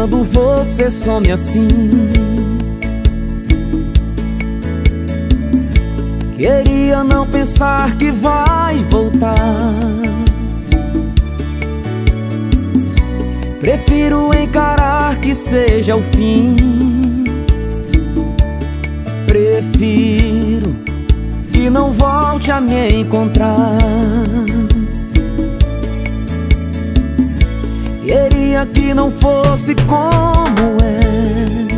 quando você some assim. Queria não pensar que vai voltar. Prefiro encarar que seja o fim. Prefiro que não volte a me encontrar. Queria que não fosse como é.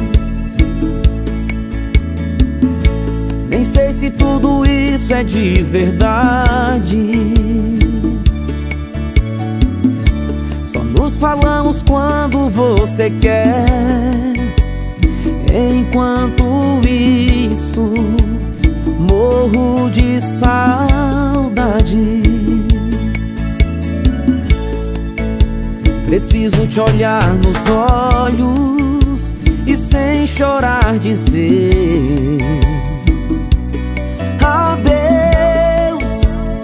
Nem sei se tudo isso é de verdade. Só nos falamos quando você quer. Enquanto isso, morro de saudade. Preciso te olhar nos olhos e sem chorar dizer adeus.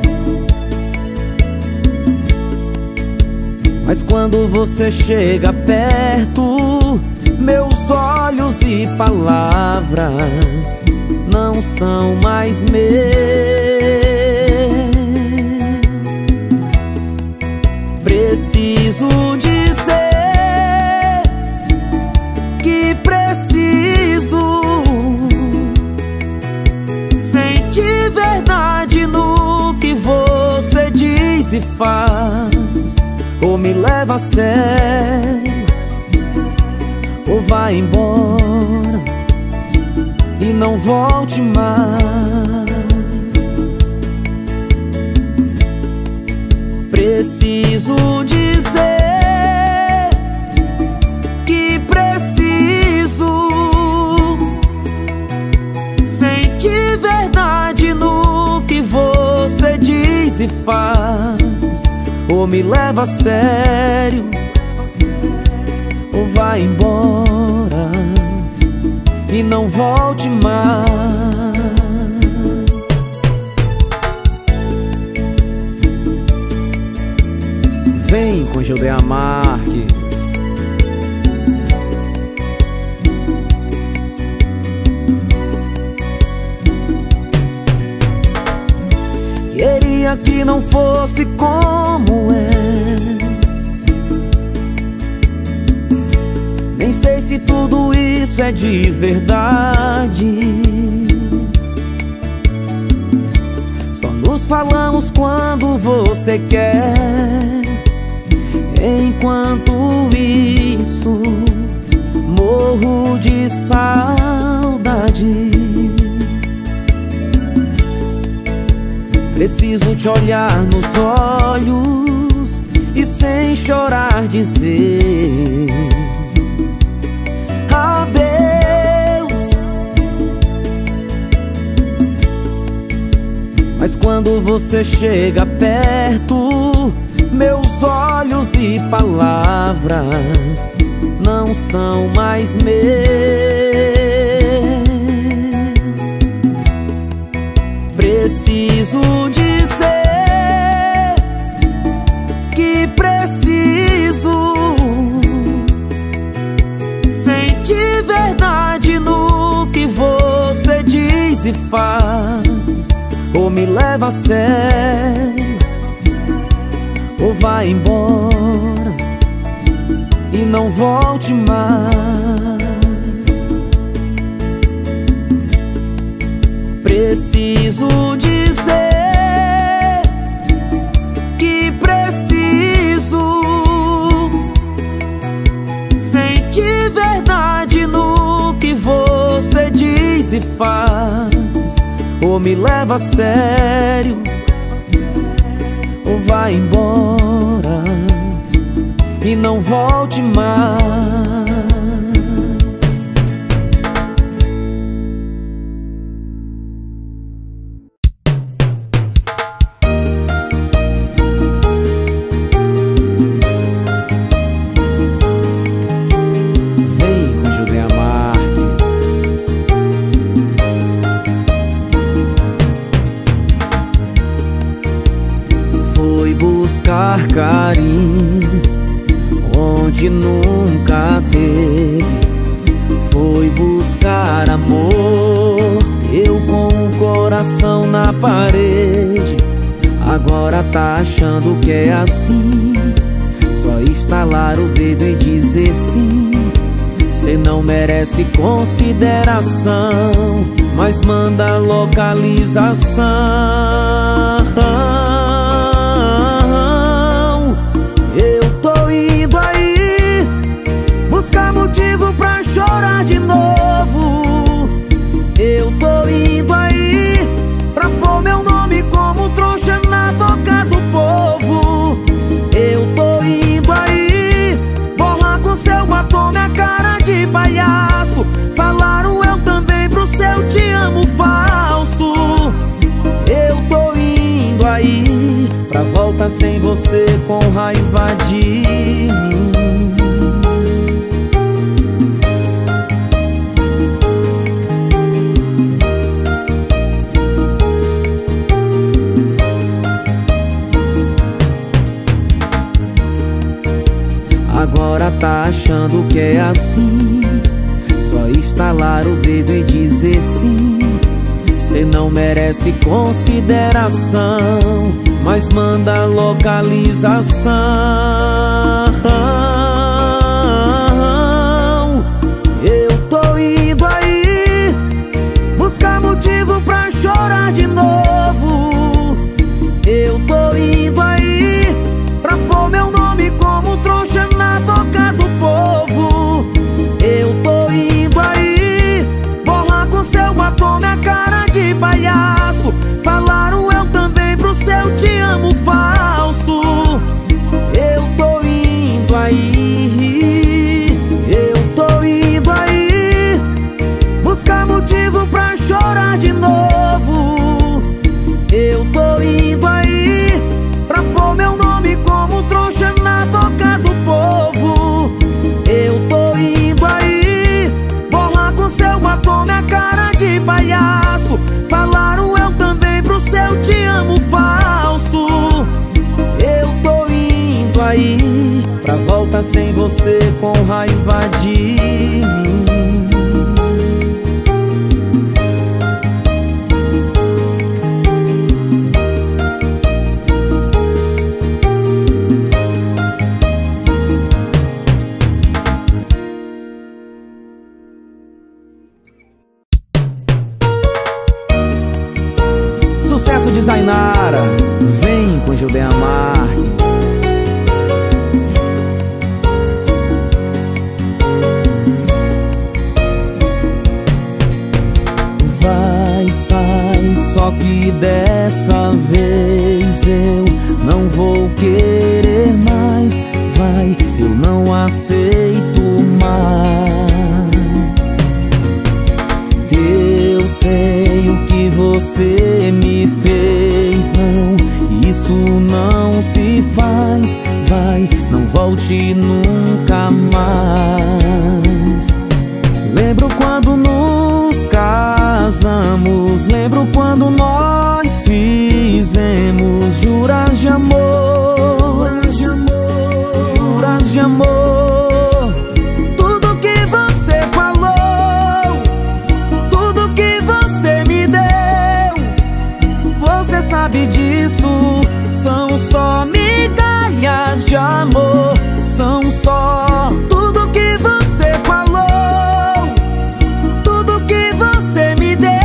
Mas quando você chega perto, meus olhos e palavras não são mais meus. Preciso dizer que preciso sentir verdade no que você diz e faz. Ou me leva a sério, ou vai embora e não volte mais. Preciso dizer que preciso sentir verdade no que você diz e faz. Ou me leva a sério, ou vai embora e não volte mais. Vem com Judeia Marques. Queria que não fosse como é. Nem sei se tudo isso é de verdade. Só nos falamos quando você quer. Enquanto isso, morro de saudade. Preciso te olhar nos olhos e sem chorar dizer adeus. Mas quando você chega perto, meus olhos e palavras não são mais meus. Preciso dizer que preciso sentir verdade no que você diz e faz. Ou me leva a sério, ou vai embora e não volte mais. Preciso dizer que preciso sentir verdade no que você diz e faz. Ou me leva a sério, ou vai embora e não volte mais. Vem com Judeia Marques. Foi buscar carinho onde nunca teve. Foi buscar amor, eu com o coração na parede. Agora tá achando que é assim, só estalar o dedo e dizer sim. Cê não merece consideração, mas manda localização. Eu tô indo aí buscar motivo pra chorar de novo. Eu tô indo aí pra pôr meu nome como trouxa na boca do povo. Eu tô indo aí borrar com seu batom minha cara de palhaço. Falaram eu também pro seu te amo falso. Eu tô indo aí pra volta sem você com raiva de mim. Agora tá achando que é assim, só estalar o dedo e dizer sim. Cê não merece consideração, mas manda localização. Eu tô indo aí buscar motivo pra chorar de novo. Eu tô indo aí pra pôr meu nome como trouxa na boca do povo. Eu tô indo aí borrar com seu batom minha cara de palhaço. Falaram eu também pro seu te amo falso. Eu tô indo aí, eu tô indo aí buscar motivo pra chorar de novo. Eu tô indo aí pra pôr meu nome como trouxa na boca do povo. Eu tô indo aí borrar com seu batom minha cara de palhaço. Falaram eu também pro seu te amo falso. Eu tô indo aí pra volta sem você com raiva de mim. Sucesso de Zainara, vem com Judeia Marques. Vai, sai, só que dessa vez eu não vou querer mais. Vai, eu não aceito mais. Eu sei o que você me fez, não, isso não se faz. Vai, não volte nunca mais. Lembro quando nos casamos, lembro quando nós fizemos juras de amor, juras de amor. Tudo que você falou, tudo que você me deu, você sabe disso. São só migalhas de amor, são só tudo que você falou, tudo que você me deu,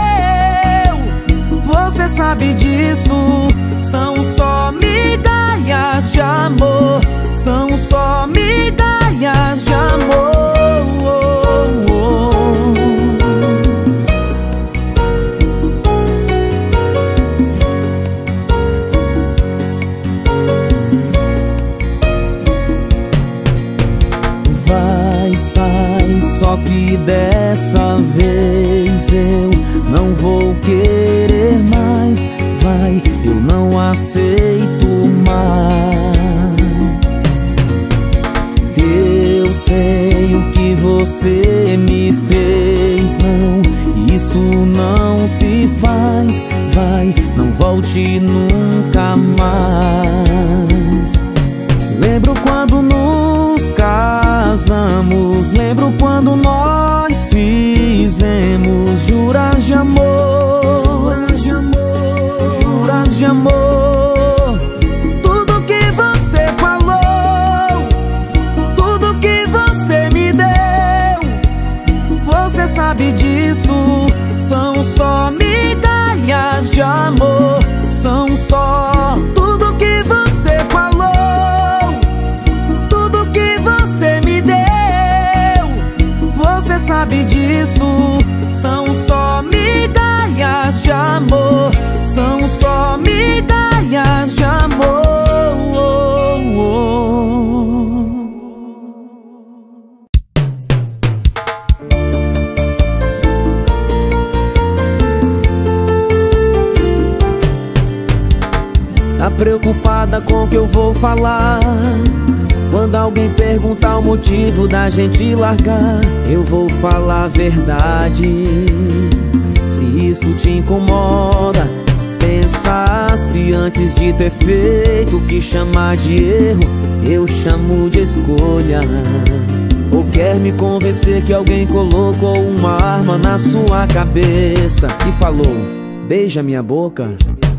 você sabe disso. São só migalhas de amor, são só migalhas de amor. Vai, sai, só que dessa vez eu não vou querer mais. Vai, eu não aceito mais. Eu sei o que você me fez, não, isso não se faz. Vai, não volte nunca mais. Lembro quando nos casamos, sabe disso. São só migalhas de amor, são só migalhas de amor. Tá preocupada com o que eu vou falar? Quando alguém perguntar o motivo da gente largar, eu vou falar a verdade. Se isso te incomoda, pensasse antes de ter feito. O que chamar de erro, eu chamo de escolha. Ou quer me convencer que alguém colocou uma arma na sua cabeça e falou: beija minha boca.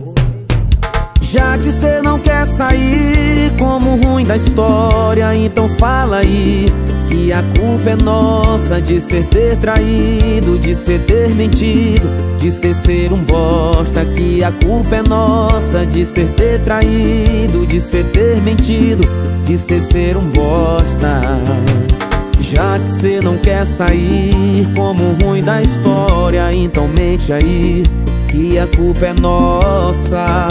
Já que cê não quer sair como o ruim da história, então fala aí que a culpa é nossa de cê ter traído, de cê ter mentido, de cê ser um bosta. Que a culpa é nossa de cê ter traído, de cê ter mentido, de cê ser um bosta. Já que cê não quer sair como o ruim da história, então mente aí que a culpa é nossa.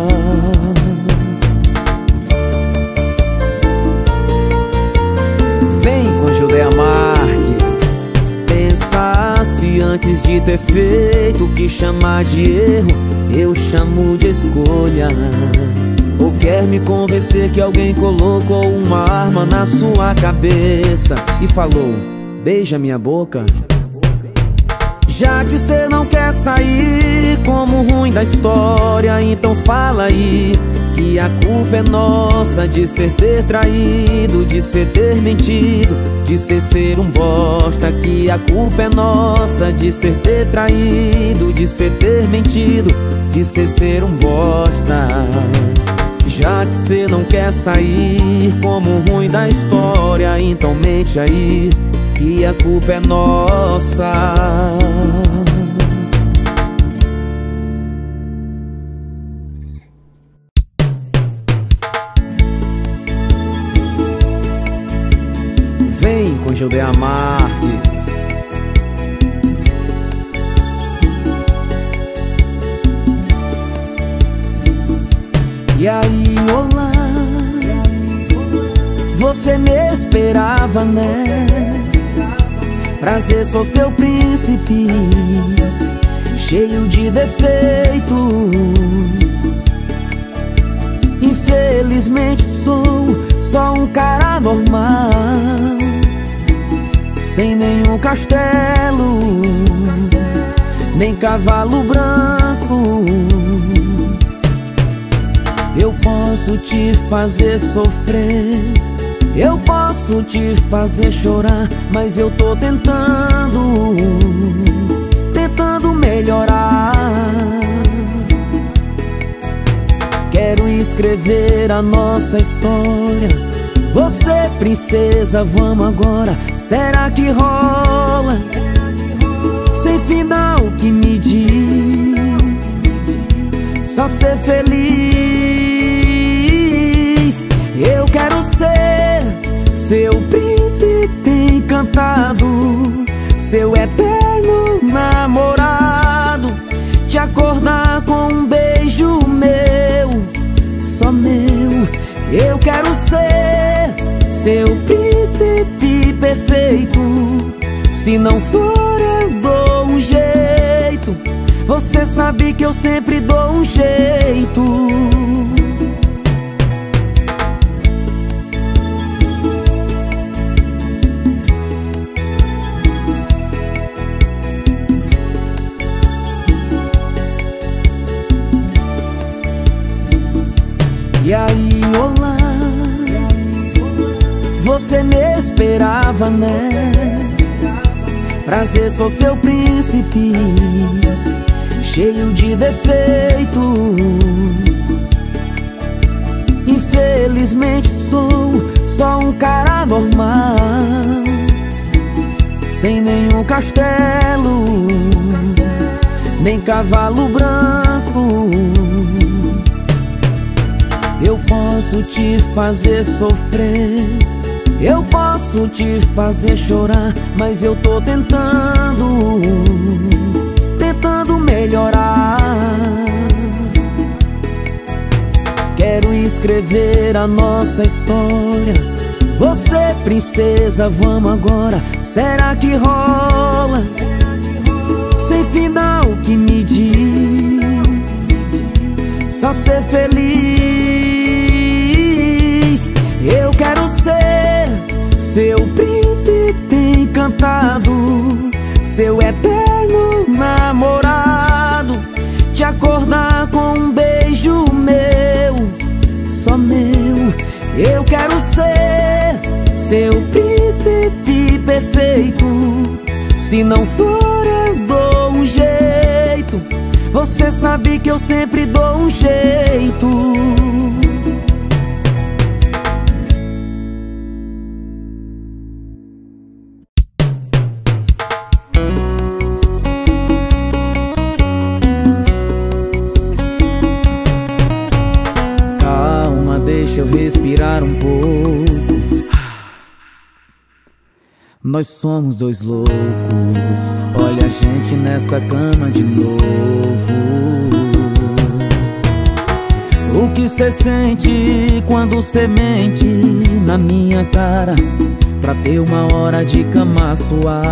Vem com Judeia Marques. Pensasse antes de ter feito. O que chamar de erro, eu chamo de escolha. Ou quer me convencer que alguém colocou uma arma na sua cabeça e falou: beija minha boca. Já que cê não quer sair como o ruim da história, então fala aí que a culpa é nossa de cê ter traído, de cê ter mentido, de cê ser um bosta. Que a culpa é nossa de cê ter traído, de cê ter mentido, de cê ser um bosta. Já que cê não quer sair como o ruim da história, então mente aí que a culpa é nossa. Vem com Judeia Marques. E aí, olá, você me esperava, né? Prazer, sou seu príncipe, cheio de defeitos. Infelizmente sou só um cara normal, sem nenhum castelo, nem cavalo branco. Eu posso te fazer sofrer, eu posso te fazer chorar, mas eu tô tentando melhorar. Quero escrever a nossa história. Você, princesa, vamos agora. Será que rola? Sem final que me diz, só ser feliz. Eu quero ser seu príncipe encantado, seu eterno namorado. Te acordar com um beijo meu, só meu. Eu quero ser seu príncipe perfeito. Se não for, eu dou um jeito. Você sabe que eu sempre dou um jeito. E aí, olá, você me esperava, né? Prazer, sou seu príncipe, cheio de defeitos. Infelizmente sou só um cara normal, sem nenhum castelo, nem cavalo branco. Eu posso te fazer sofrer, Eu posso te fazer chorar, mas eu tô tentando melhorar. Quero escrever a nossa história. Você, princesa, vamos agora. Será que rola? Sem final que me diz só ser feliz. Eu quero ser seu príncipe encantado, seu eterno namorado, te acordar com um beijo meu, só meu. Eu quero ser seu príncipe perfeito. Se não for, eu dou um jeito. Você sabe que eu sempre dou um jeito. Calma, deixa eu respirar um pouco. Nós somos dois loucos. Olha a gente nessa cama de novo. O que cê sente quando cê mente na minha cara, pra ter uma hora de cama suada?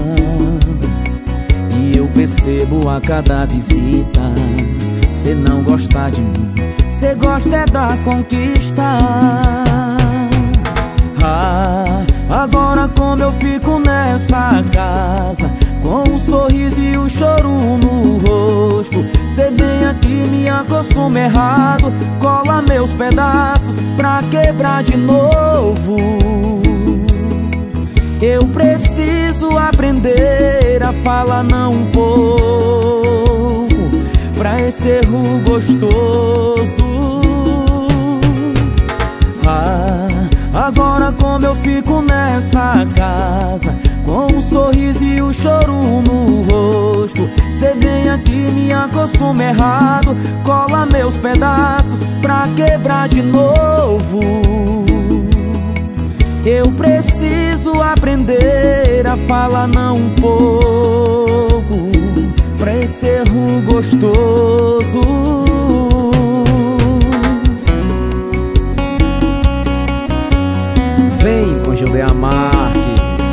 E eu percebo a cada visita, cê não gosta de mim, cê gosta é da conquista. Agora como eu fico nessa casa, com um sorriso e um choro no rosto. Cê vem aqui, me acostuma errado, cola meus pedaços pra quebrar de novo. Eu preciso aprender a falar não um pouco pra esse erro gostoso. Agora como eu fico nessa casa, com um sorriso e um choro no rosto. Cê vem aqui, me acostuma errado, cola meus pedaços pra quebrar de novo. Eu preciso aprender a falar não um pouco pra esse erro gostoso. Vem com Julia Marques.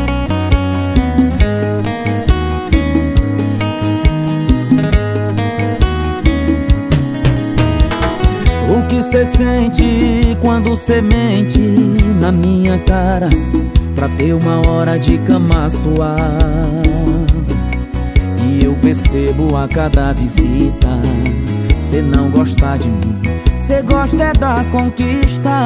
O que cê sente quando cê mente na minha cara, pra ter uma hora de cama suada? E eu percebo a cada visita, cê não gosta de mim, cê gosta é da conquista.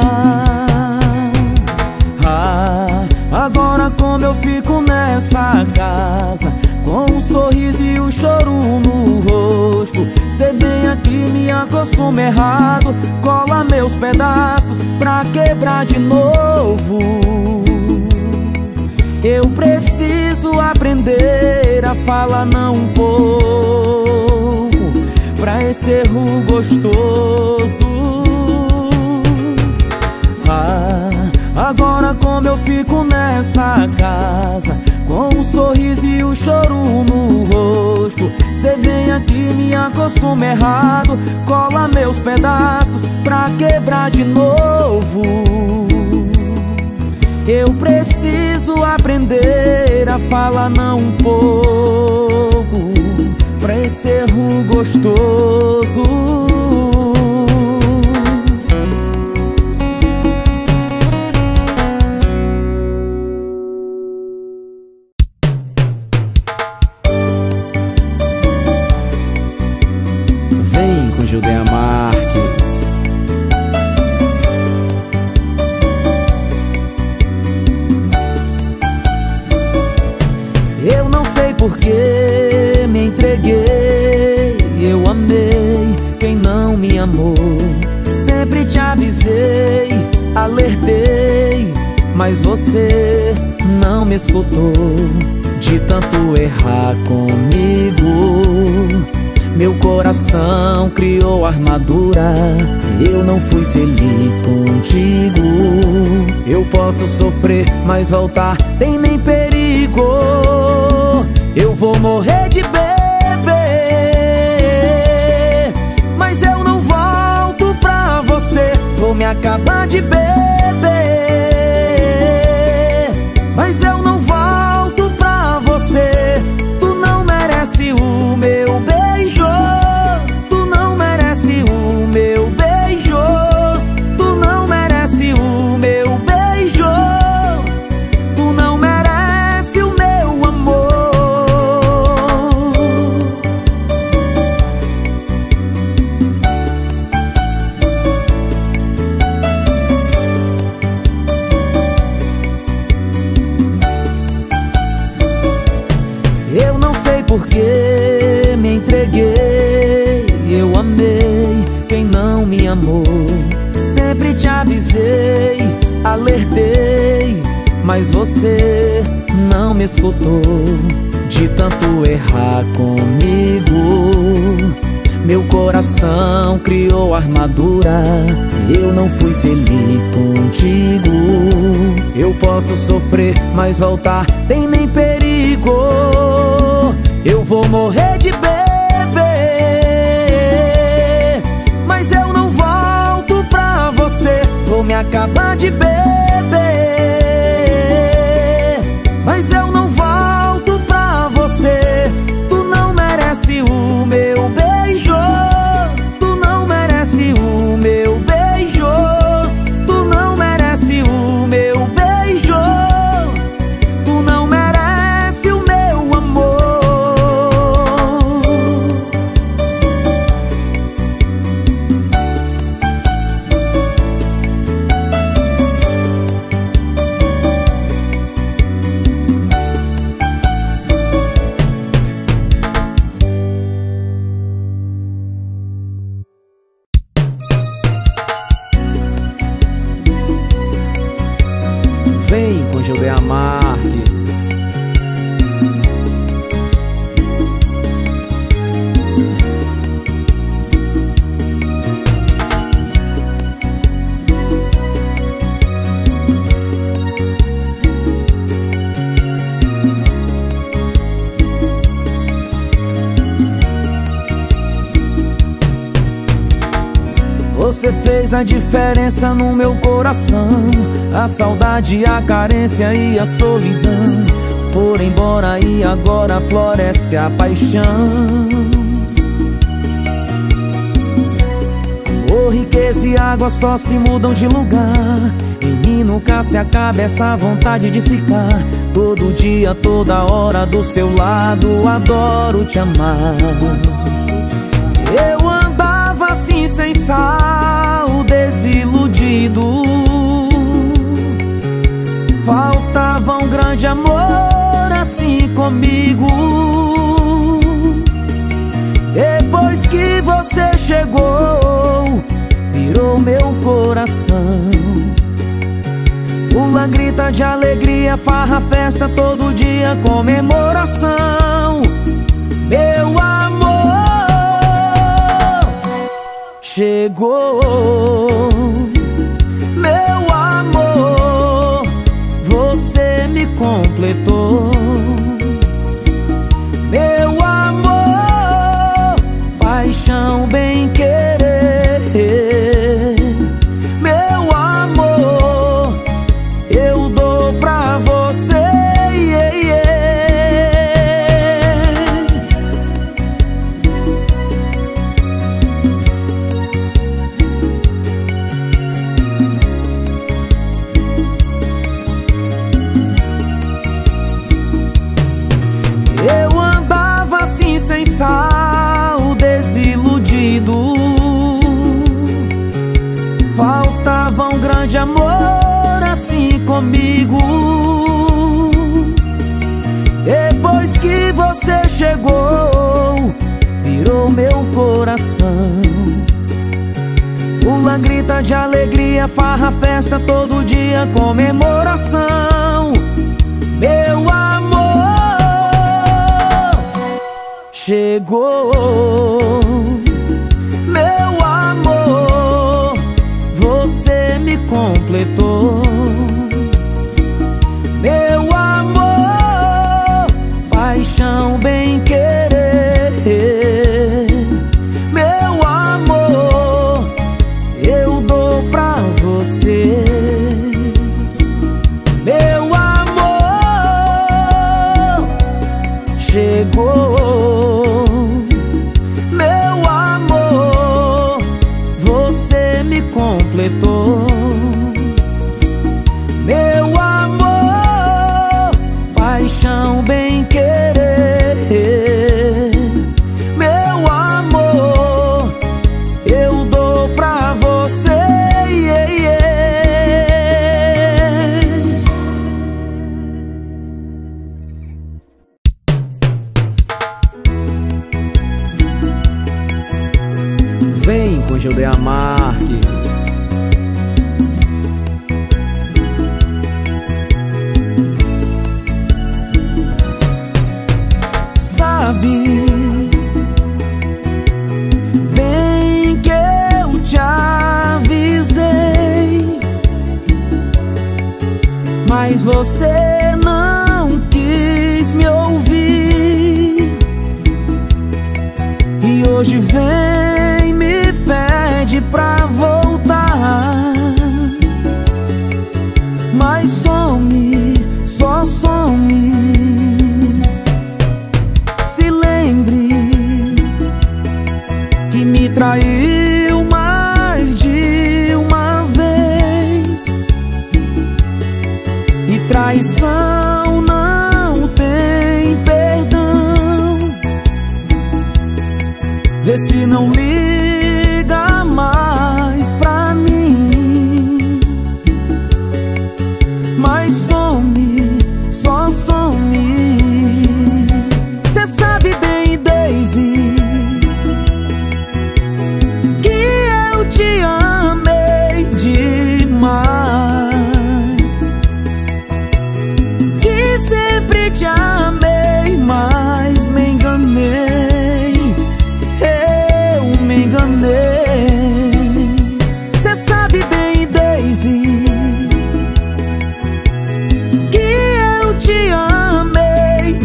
Agora como eu fico nessa casa, com um sorriso e um choro no rosto. Cê vem aqui, me acostuma errado, cola meus pedaços pra quebrar de novo. Eu preciso aprender a falar não um pouco pra esse erro gostoso. Agora como eu fico nessa casa, com um sorriso e um choro no rosto. Cê vem aqui, me acostuma errado, cola meus pedaços pra quebrar de novo. Eu preciso aprender a falar não um pouco pra esse erro gostoso. Julia Marques. Eu não sei por que me entreguei, eu amei quem não me amou. Sempre te avisei, alertei, mas você não me escutou. De tanto errar comigo, Meu coração criou armadura. Eu não fui feliz contigo. Eu posso sofrer, mas voltar tem nem perigo. Eu vou morrer de beber, mas eu não volto pra você. Vou me acabar de beber, mas eu não volto pra você. Tu não merece o meu beijo, tu não merece o meu beijo, tu não merece o meu beijo, tu não merece o meu amor. Eu não sei porque me entreguei, eu amei quem não me amou. Sempre te avisei, alertei, mas você não me escutou. De tanto errar comigo, meu coração criou armadura. Eu não fui feliz contigo. Eu posso sofrer, mas voltar tem nem perigo. Eu vou morrer de beber, mas eu não volto pra você. Vou me acabar de beber, mas eu não volto pra você. Tu não merece o meu beijo, tu não merece o meu beijo, tu não merece o meu beijo, tu não merece o meu amor. Vem com Gilberto Marques. Você fez a diferença no meu coração. A saudade, a carência e a solidão foram embora e agora floresce a paixão. Amor, riqueza e água só se mudam de lugar. Em mim nunca se acaba essa vontade de ficar todo dia, toda hora do seu lado. Adoro te amar. Eu andava assim sem sal, desiludido. Faltava um grande amor assim comigo. Depois que você chegou, virou meu coração. Pula, grita de alegria, farra, festa, todo dia comemoração. Meu amor chegou, meu amor, você me completou. Meu amor, paixão, bem querer. Meu amor, eu dou pra você. Eu andava assim sem sal, desiludido. Faltava um grande amor assim comigo. Depois que você chegou, virou meu coração. Pula, grita de alegria, farra, festa, todo dia comemoração. Meu amor chegou. paixão, bem querer. Meu amor, eu dou pra você. Meu amor, chegou. Meu amor, você me completou. Meu amor, paixão, bem querer. Meu amor, eu dou pra você. Vem com Gildeia Marques. Sabe bem que eu te avisei, mas você não quis me ouvir. E hoje vem, me pede pra voltar, mas some, só some. Se lembre que me traiu mais de uma vez, e traição não tem perdão. Vê se não liga mais pra mim, mas some, só some. Cê sabe bem, Daisy, que eu te amei demais, que sempre te amei, mas me enganei, eu me enganei. Cê sabe bem, Daisy, que eu te amei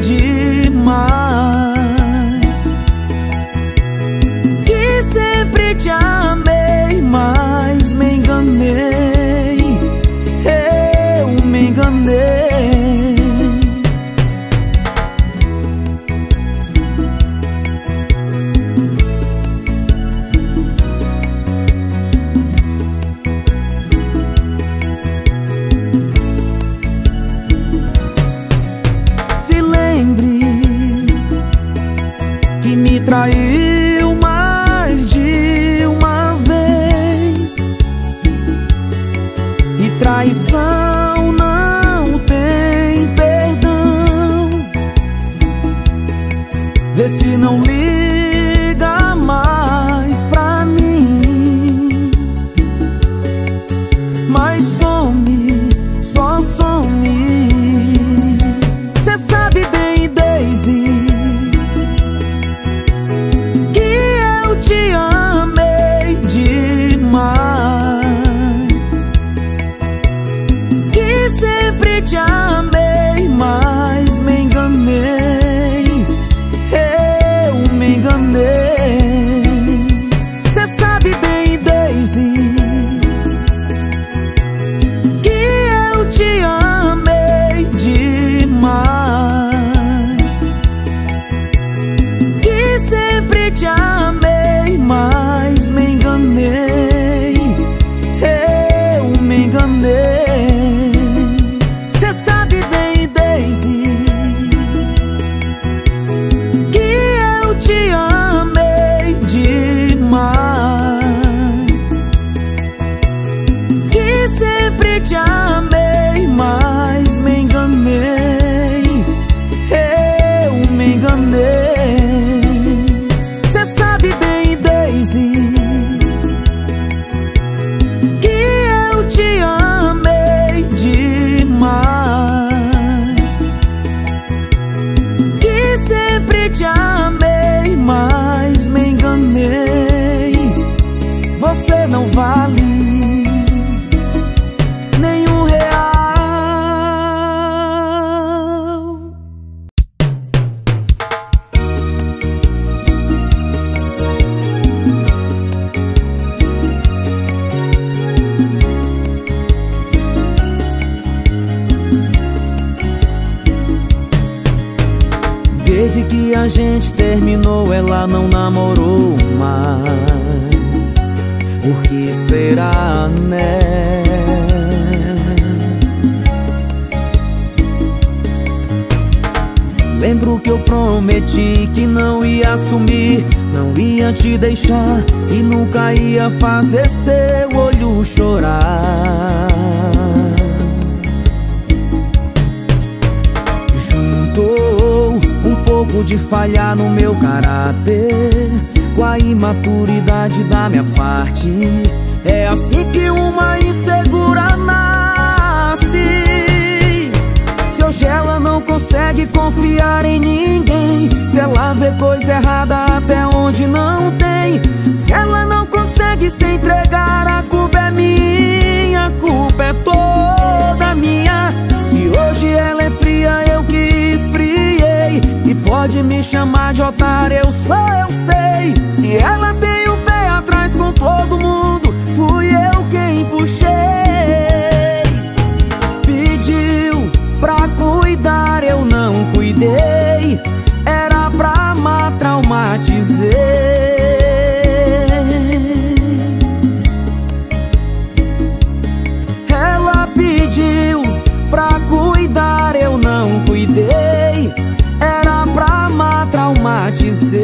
demais, que sempre te amei, mas me enganei, eu me enganei. Se lembre que me traiu mais de uma vez, e traição não tem perdão. Vê se não liga mais pra mim, mas some, só some. Cê sabe bem, Daisy, que eu te amei demais, que sempre te amei, mas me enganei, eu me enganei. Cê sabe bem, Daisy, que eu te amei demais, que sempre te amei, mas me enganei, eu me enganei. Cê sabe que a gente terminou, ela não namorou mais. Por que será, né? Lembro que eu prometi que não ia sumir, não ia te deixar e nunca ia fazer seu olho chorar. Juntou um pouco de falha no meu caráter com a imaturidade da minha parte. É assim que uma insegura nasce. Se hoje ela não consegue confiar em ninguém, se ela vê coisa errada até onde não tem, se ela não consegue se entregar, a culpa é minha, a culpa é toda minha. Se hoje ela é fria, eu que esfriei, e pode me chamar de otário, eu sei. Se ela tem o pé atrás com todo mundo, fui eu quem puxei. Pediu pra cuidar, eu não cuidei, era pra amar, traumatizei. Ela pediu pra cuidar, eu não cuidei, era pra amar, traumatizei.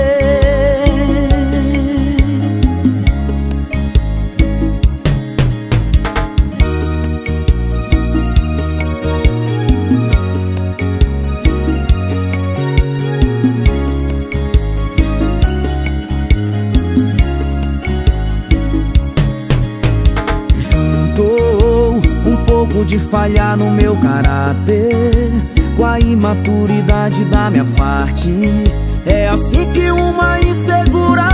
De falhar no meu caráter com a imaturidade da minha parte. É assim que uma insegura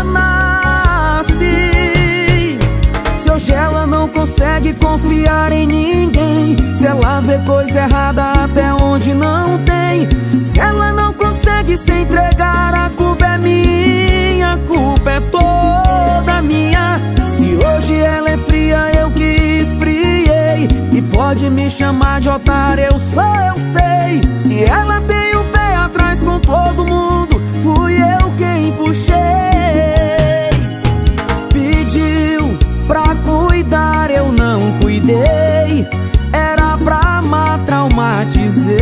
nasce. Se hoje ela não consegue confiar em ninguém, se ela vê coisa errada até onde não tem, se ela não consegue se entregar, a culpa é minha, a culpa é toda minha. Se hoje ela é fria, eu que esfriei, e pode me chamar de otário, eu sei. Se ela tem o pé atrás com todo mundo, fui eu quem puxei. Pediu pra cuidar, eu não cuidei, era pra amar, traumatizei.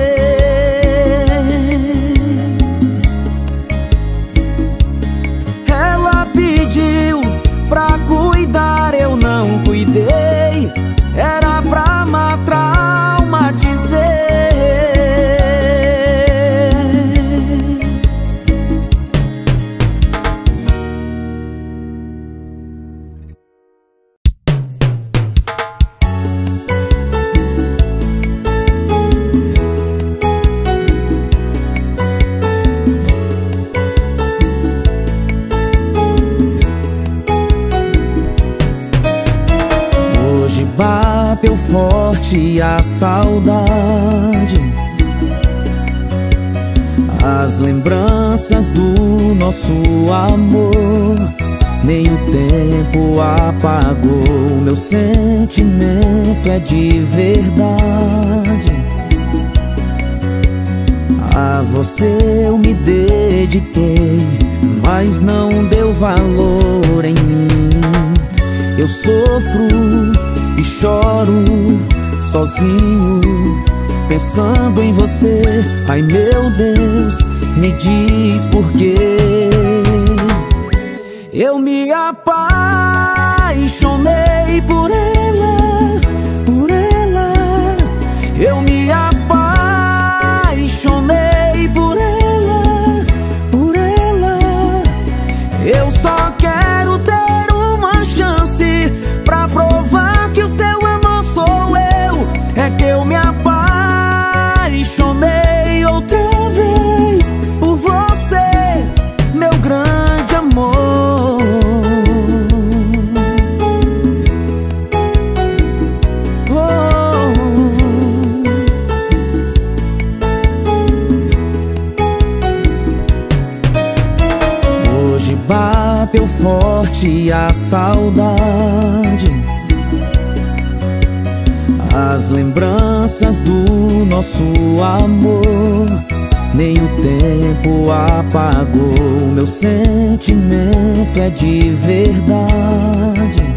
Ela pediu pra cuidar, eu não cuidei, era pra amar, traumatizei. Bateu forte a saudade, as lembranças do nosso amor, nem o tempo apagou. Meu sentimento é de verdade, a você eu me dediquei, mas não deu valor em mim. Eu sofro e choro sozinho, pensando em você. Ai meu Deus, me diz por quê. Eu me apaixonei por ela, por ela. Eu me apaixonei por ela, por ela. Eu só quero ter uma chance pra provar que o seu amor sou eu. É que eu me apaixonei outra vez por você, meu grande amor. Hoje bateu forte a saudade, as lembranças do nosso amor, nem o tempo apagou. Meu sentimento é de verdade.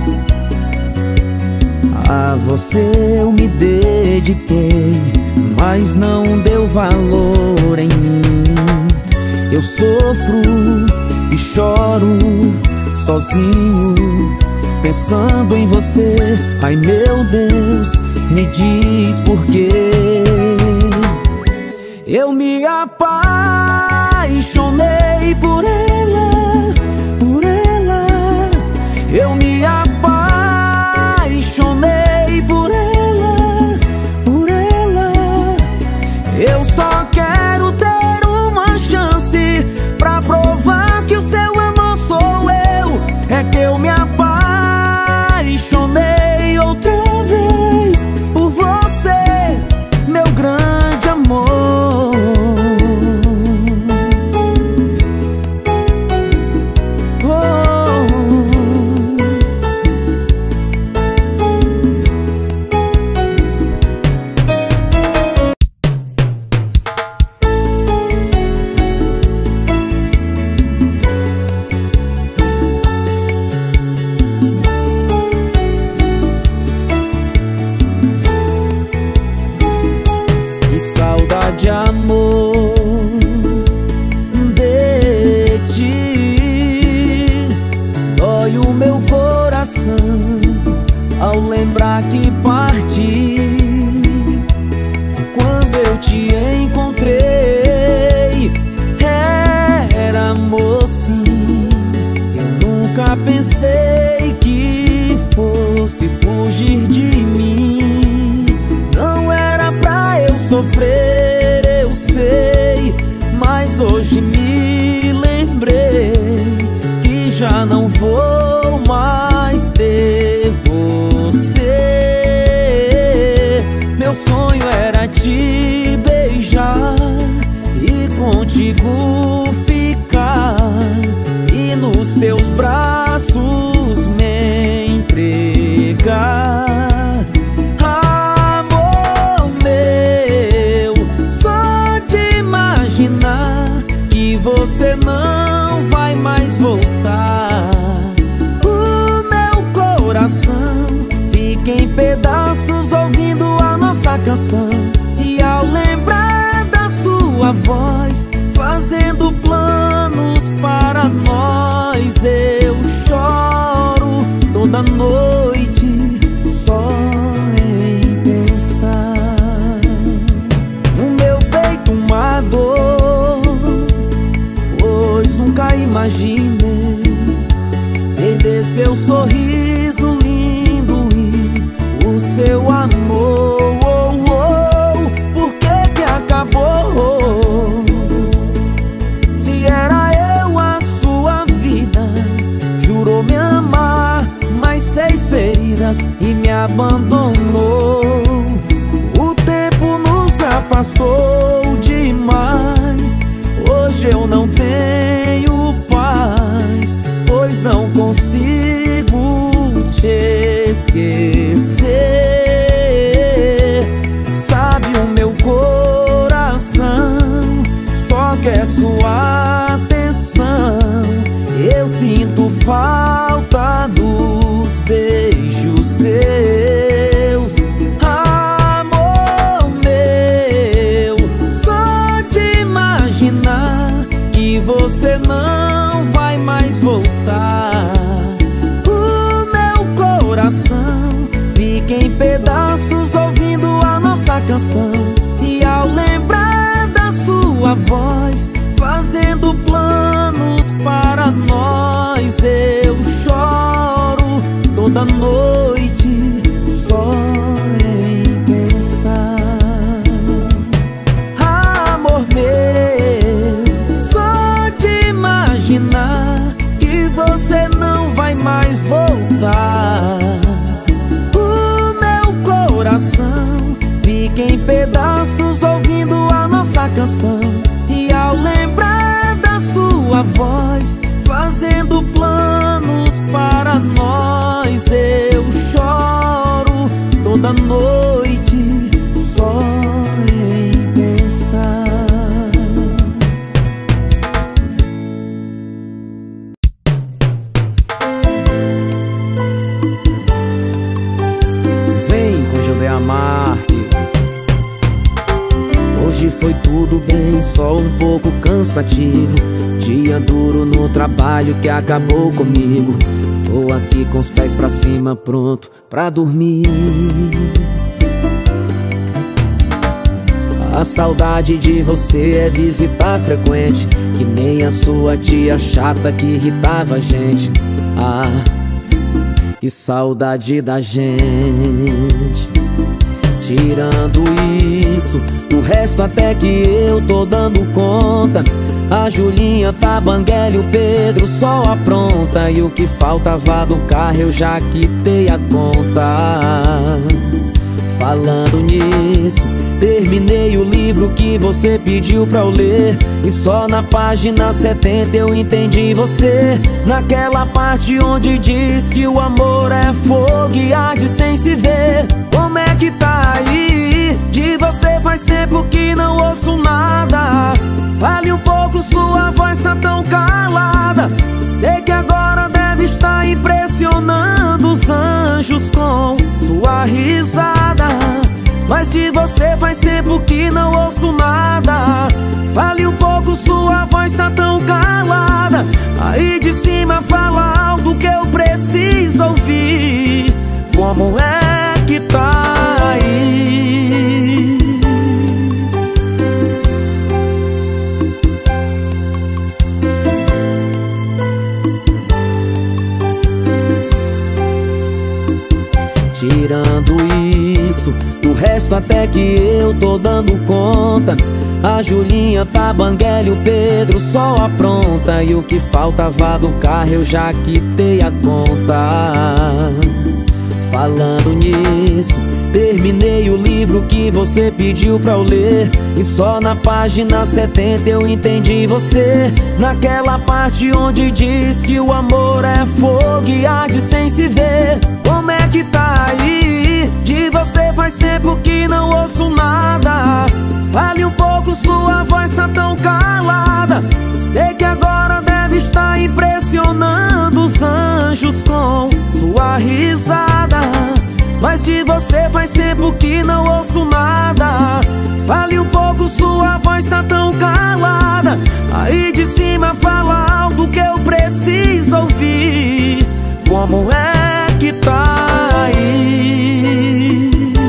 A você eu me dediquei, mas não deu valor em mim. Eu sofro e choro sozinho, pensando em você. Ai meu Deus, me diz por quê. Eu me apaixonei por ela, por ela. Eu me apaixonei por ela, por ela. Eu só quero ter uma chance pra provar que o seu amor sou eu. É que eu me apaixonei outra vez por você, meu grande amor. De amor de ti, dói o meu coração ao lembrar que parti. Quando eu te encontrei, era amor sim. Eu nunca pensei que fosse fugir de mim. Não era pra eu sofrer, mas hoje me lembrei que já não vou mais ter você. Meu sonho era te beijar e contigo ficar, e nos teus braços me entregar. Você não vai mais voltar. O meu coração fica em pedaços ouvindo a nossa canção, e ao lembrar da sua voz fazendo planos para nós, eu choro toda noite só em pensar. No meu peito uma dor, pois nunca imaginei perder seu sorriso lindo e o seu amor. Por que que acabou? Se era eu a sua vida, jurou me amar, mas fez feridas e me abandonou. O tempo nos afastou demais. Hoje eu não tenho paz, pois não consigo te esquecer. Sabe, o meu coração só quer sua atenção. Eu sinto falta dos beijos seus. Amor meu, só de imaginar que você não vai mais voltar, o meu coração fica em pedaços ouvindo a nossa canção, e ao lembrar da sua voz fazendo planos para nós, eu choro toda noite só em pensar. Amor meu, só de imaginar que você não vai mais voltar, o meu coração fica em pedaços ouvindo a nossa canção, e ao lembrar da sua voz fazendo planos para nós, eu choro toda noite só em pensar. foi tudo bem, só um pouco cansativo. Dia duro no trabalho que acabou comigo. Tô aqui com os pés pra cima, pronto pra dormir. A saudade de você é visita frequente, que nem a sua tia chata que irritava a gente. Ah, que saudade da gente. Tirando isso, o resto até que eu tô dando conta. A Julinha tá banguela e o Pedro só apronta. E o que faltava do carro eu já quitei a conta. Falando nisso, terminei o livro que você pediu pra eu ler. E só na página 70 eu entendi você. Naquela parte onde diz que o amor é fogo e arde sem se ver. Como é que tá aí? De você faz tempo que não ouço nada. Fale um pouco, sua voz tá tão calada. Sei que agora deve estar impressionando os anjos com sua risada. Mas de você faz tempo que não ouço nada. Fale um pouco, sua voz tá tão calada. Aí de cima fala algo que eu preciso ouvir. Como é que tá aí? Tirando isso, o resto até que eu tô dando conta. A Julinha tá banguela e o Pedro só apronta. E o que faltava do carro eu já quitei a conta. Falando nisso, terminei o livro que você pediu pra eu ler. E só na página 70 eu entendi você. Naquela parte onde diz que o amor é fogo e arde sem se ver. Como é que tá aí? De você faz tempo que não ouço nada. Fale um pouco, sua voz tá tão calada. Sei que agora deve estar impressionando os anjos com sua risada. Mas de você faz tempo que não ouço nada. Fale um pouco, sua voz tá tão calada. Aí de cima fala algo que eu preciso ouvir. Como é que tá aí?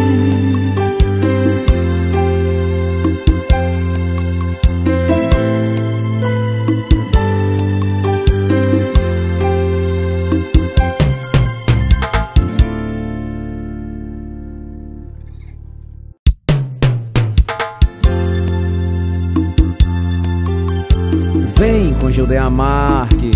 Vem com Gildeia Marques.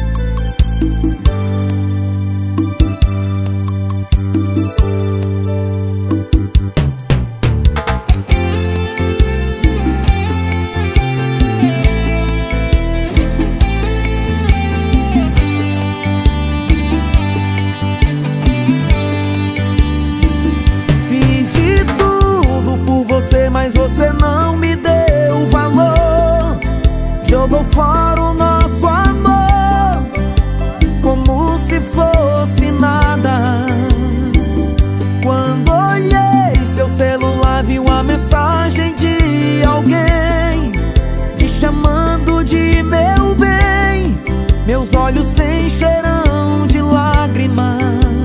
Fiz de tudo por você, mas você não me deu valor. Jogou fora o nosso amor como se fosse nada. Quando olhei seu celular, vi uma mensagem de alguém te chamando de meu bem. Meus olhos se encherão de lágrimas.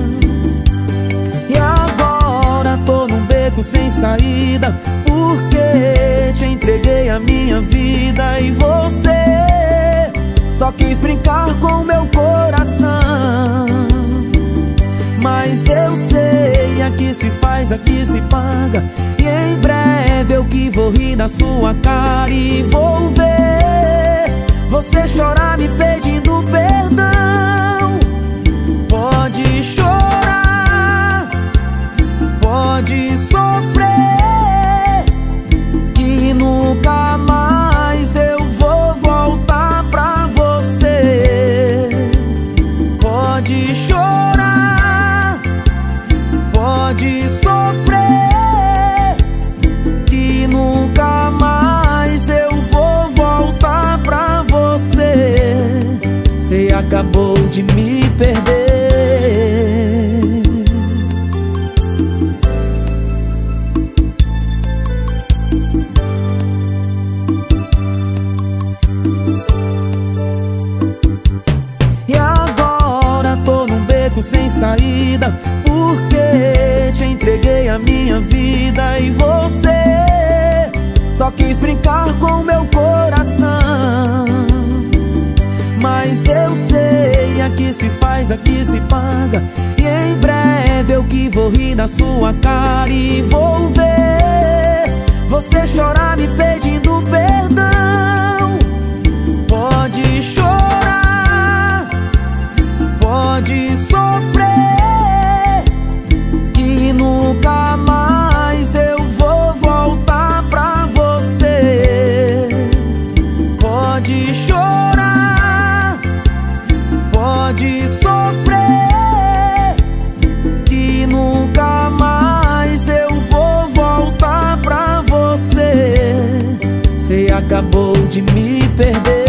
E agora tô num beco sem saída, porque te entreguei a minha vida e você só quis brincar com meu coração. Mas eu sei, aqui se faz, aqui se paga. E em breve eu que vou rir da sua cara e vou ver você chorar me pedindo perdão. Pode chorar, pode sofrer, que nunca mais eu vou voltar pra você. Pode chorar, pode sofrer, que nunca mais eu vou voltar pra você. Você acabou de me perder. saída, porque te entreguei a minha vida e você só quis brincar com meu coração. Mas eu sei, aqui se faz, aqui se paga, e em breve eu que vou rir da sua cara e vou ver você chorar me pedindo perdão. Pode chorar, pode sofrer, que nunca mais eu vou voltar pra você. Pode chorar, pode sofrer, que nunca mais eu vou voltar pra você. Você acabou de me perder.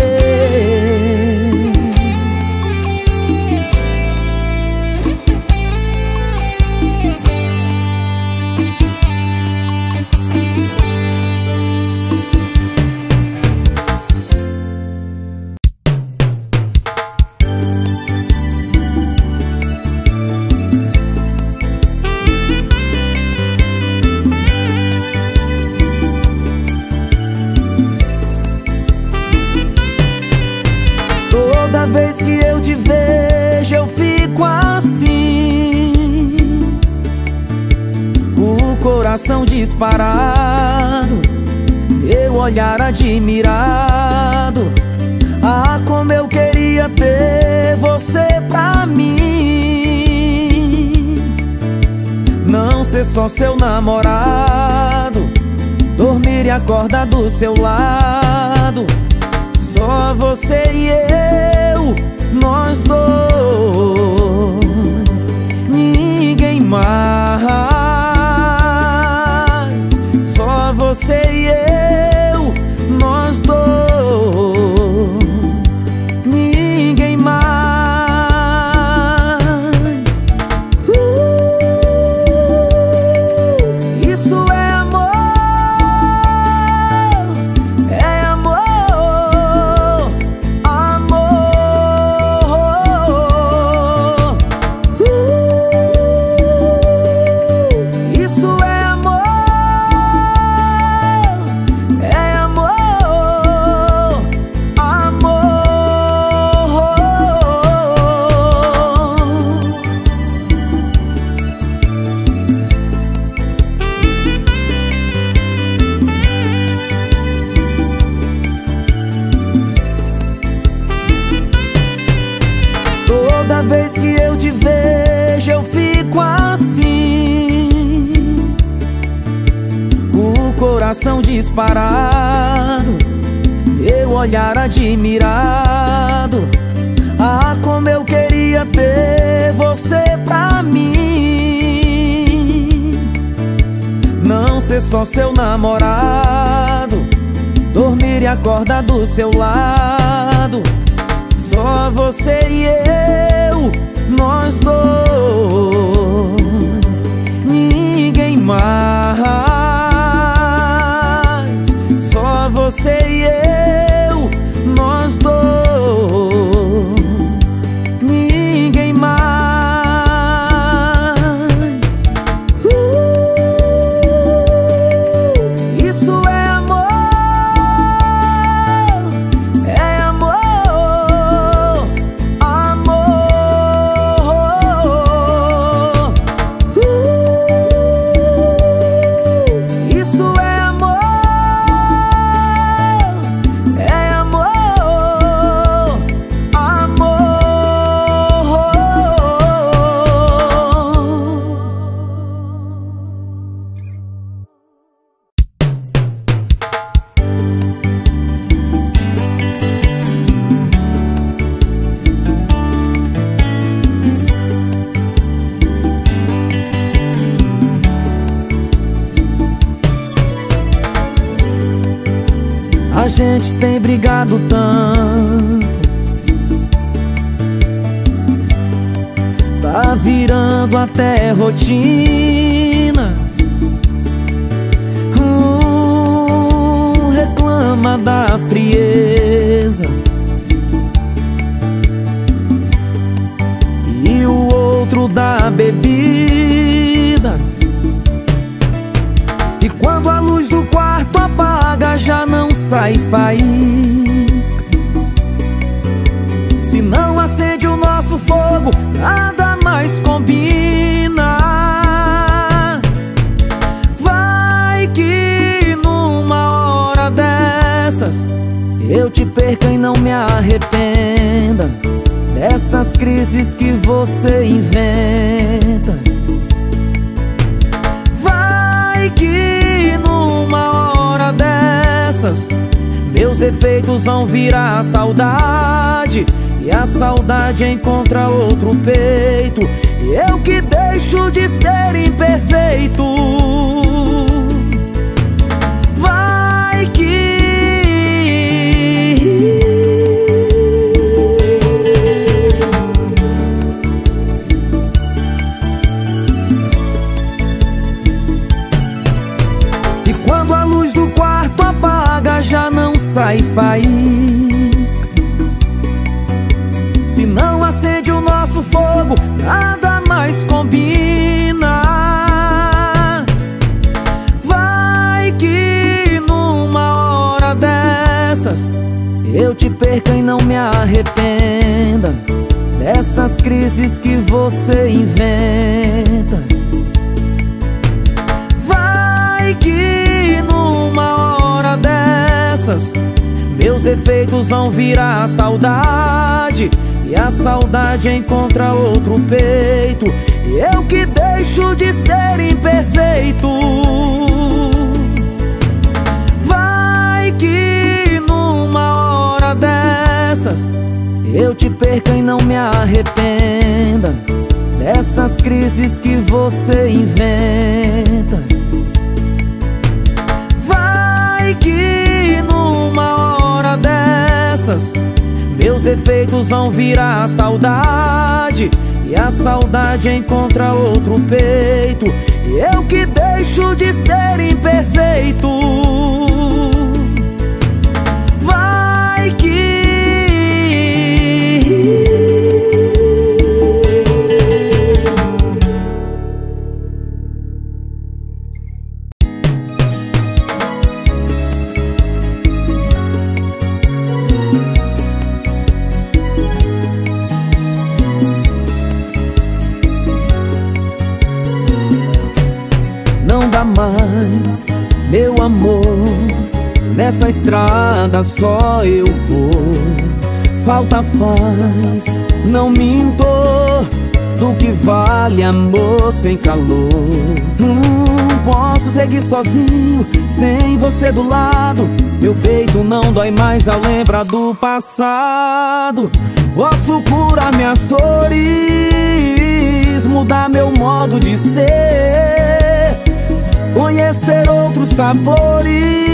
Toda vez que eu te vejo eu fico assim, o coração disparado, meu olhar admirado. Ah, como eu queria ter você pra mim, não ser só seu namorado, dormir e acordar do seu lado. Só você e eu, nós dois, ninguém mais. Só você e eu, nós dois, ninguém mais. Isso é amor, é amor. Toda vez que eu te vejo eu fico assim, o coração disparado, meu olhar admirado. Ah, como eu queria ter você pra mim, não ser só seu namorado, dormir e acordar do seu lado. Só você e eu, nós dois, ninguém mais. Só você e eu, nós dois, ninguém mais. Isso é amor, é amor. A gente tem brigado tanto, tá virando até rotina. Reclama da frieza e o outro dá sai faísca. Se não acende o nosso fogo, nada mais combina. Vai que numa hora dessas eu te perca e não me arrependa dessas crises que você inventa. Vai que numa hora dessas meus efeitos vão virar saudade, e a saudade encontra outro peito, e eu que deixo de ser imperfeito. Vai que já não sai faísca. Se não acende o nosso fogo, nada mais combina. Vai que numa hora dessas eu te perca e não me arrependa dessas crises que você inventa. Vai que numa hora dessas meus efeitos vão virar saudade, e a saudade encontra outro peito, e eu que deixo de ser imperfeito. Vai que numa hora dessas eu te perca e não me arrependa dessas crises que você inventa. Vai que numa hora dessas meus efeitos vão virar saudade, e a saudade encontra outro peito, e eu que deixo de ser imperfeito. Vai que mais, meu amor, nessa estrada só eu vou. Falta faz, não minto, do que vale amor sem calor. Não posso seguir sozinho, sem você do lado. Meu peito não dói mais ao lembrar do passado. Posso curar minhas dores, mudar meu modo de ser, conhecer outros sabores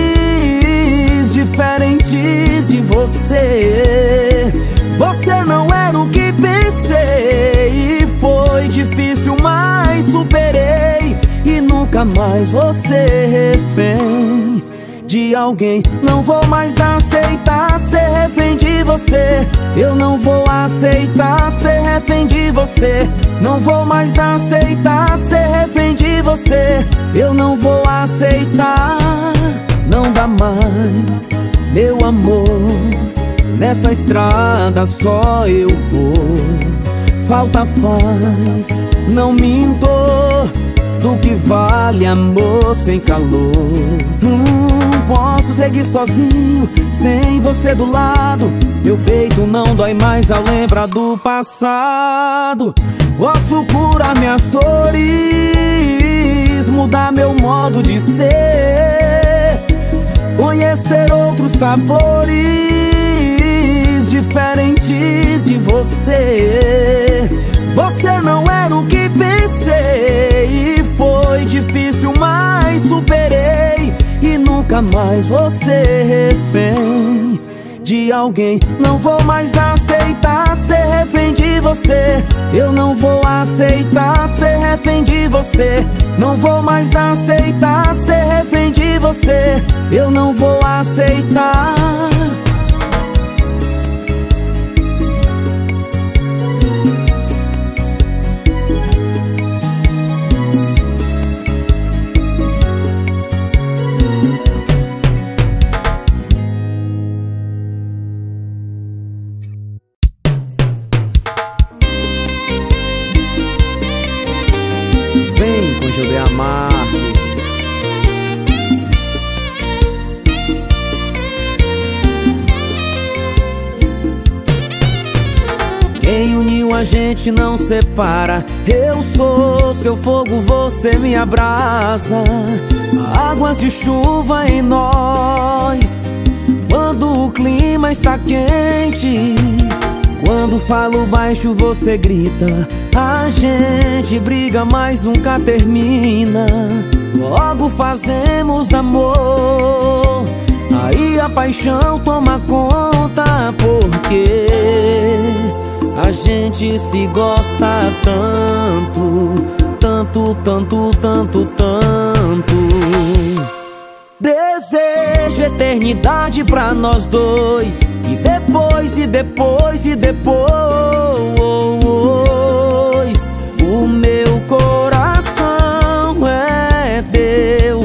diferentes de você. Você não era o que pensei, e foi difícil, mas superei. E nunca mais vou ser refém de alguém. Não vou mais aceitar ser refém de você. Eu não vou aceitar ser refém de você. Não vou mais aceitar ser refém de você. Eu não vou aceitar. Não dá mais, meu amor, nessa estrada só eu vou. Falta faz, não minto, do que vale amor sem calor. Não posso seguir sozinho, sem você do lado. Meu peito não dói mais ao lembrar do passado. Posso curar minhas dores, mudar meu modo de ser, conhecer outros sabores diferentes de você. Você não era o que pensei, e foi difícil, mas superei. E nunca mais vou ser refém de alguém. Não vou mais aceitar ser refém de você. Eu não vou aceitar ser refém de você. Não vou mais aceitar ser refém de você. Eu não vou aceitar. Quem uniu a gente não separa. Eu sou seu fogo, você me abraça. Águas de chuva em nós quando o clima está quente. Quando falo baixo você grita. A gente briga mas nunca termina. Logo fazemos amor, aí a paixão toma conta. Porque a gente se gosta tanto, tanto, tanto, tanto, tanto. Desejo eternidade pra nós dois. E depois, e depois, e depois, o meu coração é teu,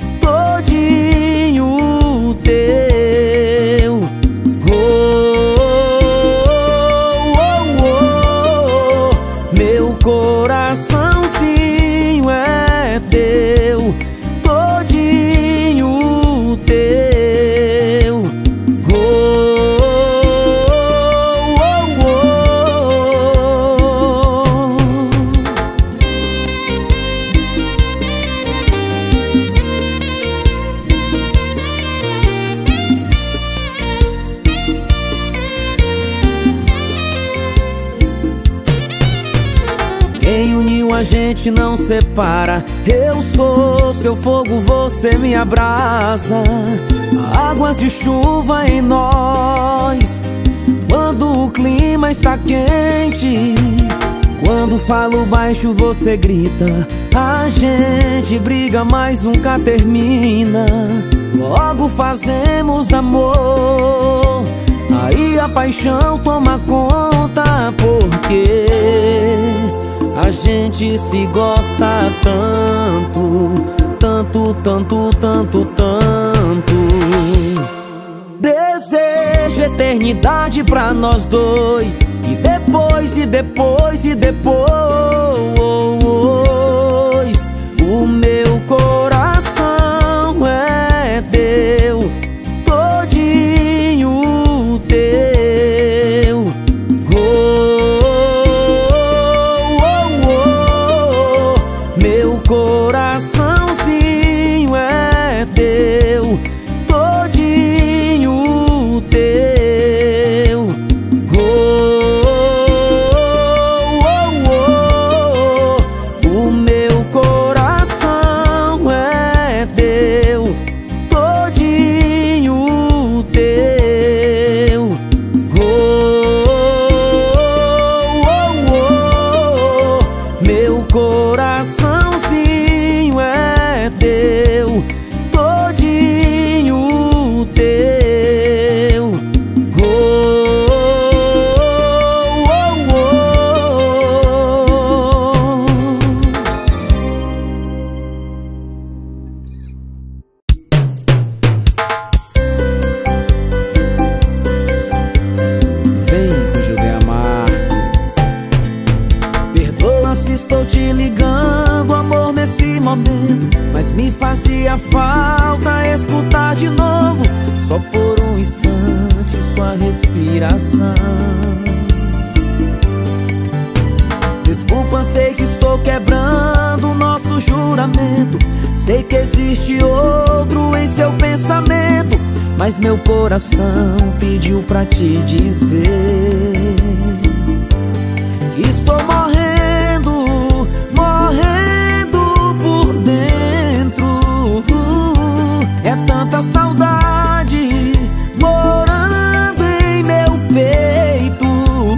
todinho teu. Meu coraçãozinho é teu, todinho teu. A gente não separa. Eu sou seu fogo, você me abraça. Águas de chuva em nós quando o clima está quente. Quando falo baixo você grita. A gente briga mas nunca termina. Logo fazemos amor, aí a paixão toma conta. Porque a gente se gosta tanto, tanto, tanto, tanto, tanto. Desejo eternidade pra nós dois. E depois, e depois, e depois, o meu coração é teu, todinho teu. Coraçãozinho é teu, todinho teu. O meu coração é teu, todinho teu. Meu coração é teu, todinho teu. Vem com Juliana Marques. Perdoa se estou te ligando, amor, nesse momento, mas me fazia falta escutar de novo, só por um instante, sua respiração. Desculpa, sei que estou quebrando o nosso juramento. Sei que existe outro em seu pensamento, mas meu coração pediu pra te dizer que estou morrendo, morrendo por dentro. É tanta saudade morando em meu peito.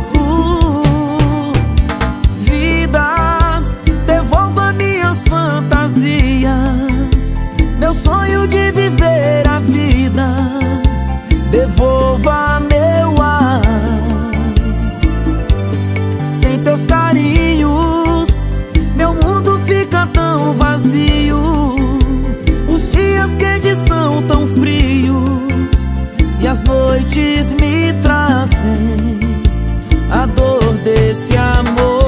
Vida, devolva minhas fantasias, meu sonho de viver a vida. Devolva meu ar. Sem teus carinhos, meu mundo fica tão vazio. Os dias quentes são tão frios e as noites me trazem a dor desse amor.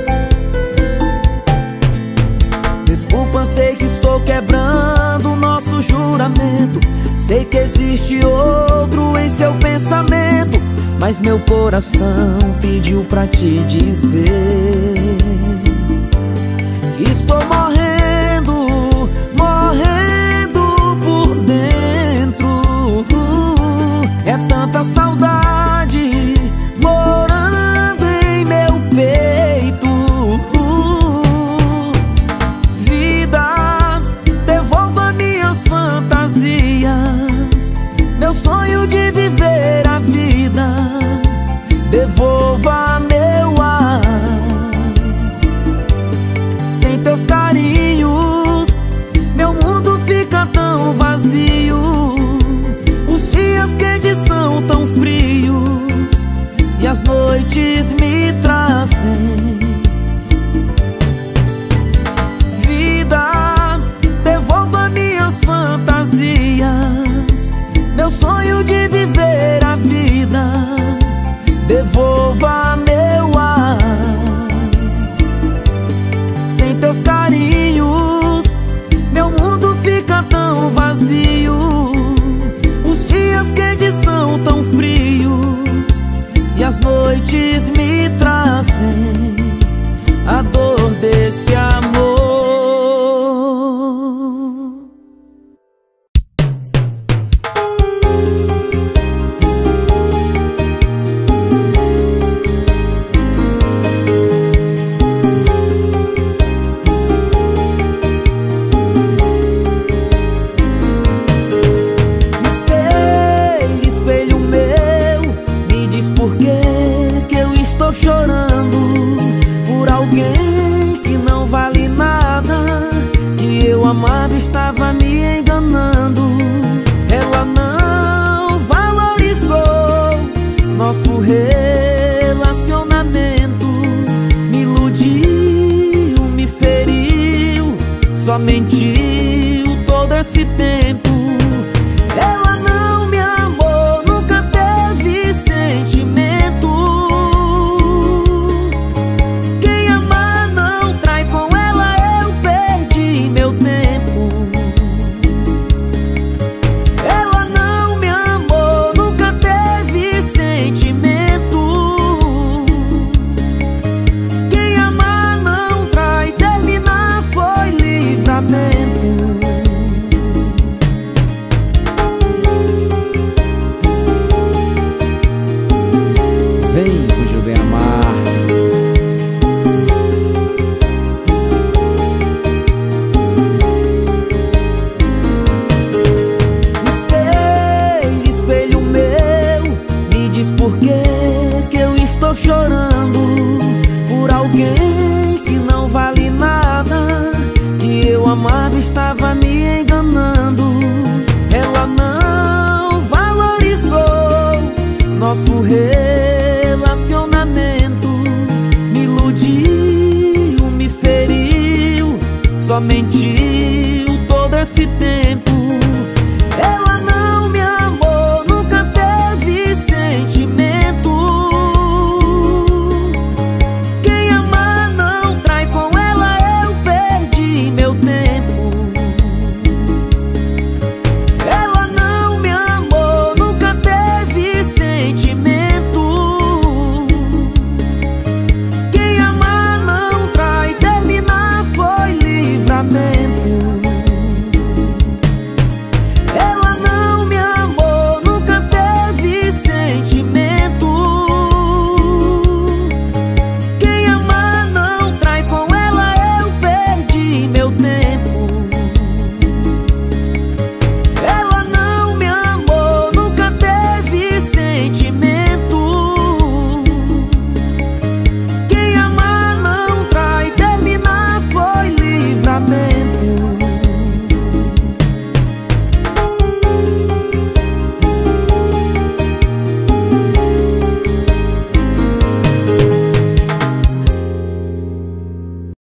Desculpa, sei que estou quebrando o nosso do juramento. Sei que existe outro em seu pensamento, mas meu coração pediu pra te dizer que estou morrendo, morrendo por dentro. É tanta saudade morando em meu peito. Vida, devolva minhas fantasias, meu sonho de viver a vida. Devolva meu ar. Sem teus carinhos, meu mundo fica tão vazio. Os dias quentes são tão frios e as noites me trazem. Vida, devolva minhas fantasias, meu sonho de viver a vida. Devolva meu ar. Sem teus carinhos, meu mundo fica tão vazio. Os dias quentes são tão frios e as noites me trazem a dor desse amor. Amado estava me enganando. Ela não valorizou nosso relacionamento. Me iludiu, me feriu, só mentiu todo esse tempo. Ela não me amou, nunca teve sentimento. Quem ama não trai, com ela eu perdi meu tempo. Vem com Judeia Marques. Espelho, espelho meu, me diz por que eu estou chorando por alguém que não vale nada, que eu amava estava me enganando. Ela não valorizou nosso relacionamento. Me iludiu, me feriu, só mentiu todo esse tempo.